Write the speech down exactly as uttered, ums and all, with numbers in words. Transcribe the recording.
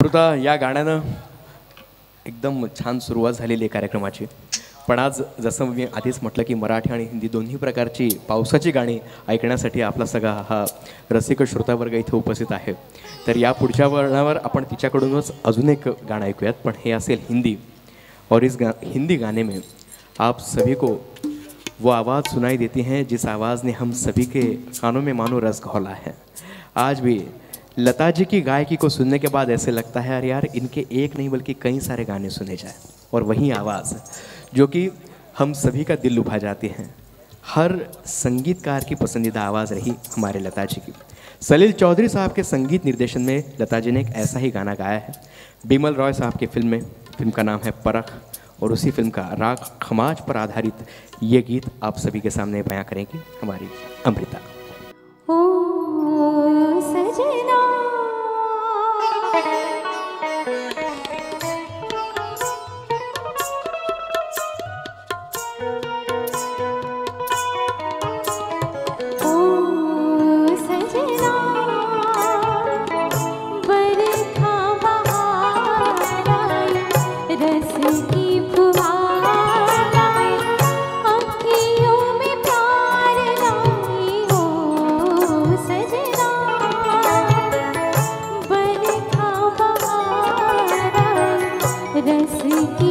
अमृता, या गाण्यानं एकदम छान सुरुवात झालेली आहे कार्यक्रमाची. पण आज जसं मी आधीच म्हटलं की मराठी आणि हिंदी दोन्ही प्रकारची पावसाची गाणी ऐकण्यासाठी आपला सगळा हा रसिक श्रोतावर्ग इथे उपस्थित आहे. तर या पुढच्या वर्णावर आपण तिच्याकडूनच अजून एक गाणं ऐकूयात, पण हे असेल हिंदी. और इस गा हिंदी गाने में आप सभी को वो आवाज़ सुनाई देती हैं जिस आवाज़ ने हम सभी के कानों में मानो रस घोला है. आज भी लता जी की गायकी को सुनने के बाद ऐसे लगता है अरे यार इनके एक नहीं बल्कि कई सारे गाने सुने जाए. और वही आवाज़ जो कि हम सभी का दिल लुभा जाती हैं. हर संगीतकार की पसंदीदा आवाज़ रही हमारे लता जी की. सलील चौधरी साहब के संगीत निर्देशन में लता जी ने एक ऐसा ही गाना गाया है बिमल रॉय साहब के फिल्म में. फिल्म का नाम है परख, और उसी फिल्म का राग खमाज पर आधारित ये गीत आप सभी के सामने बयां करेंगी हमारी अमृता. ओ सजना रस की